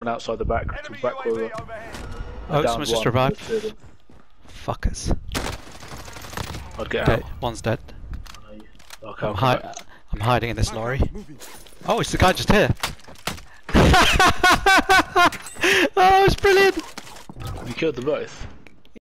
outside the back row. Oh, someone's just revived. Fuckers. I'd get Okay, out. one's dead. Okay, I'm hiding in this lorry. Oh, it's the guy just here. Oh, it's brilliant. You killed them both.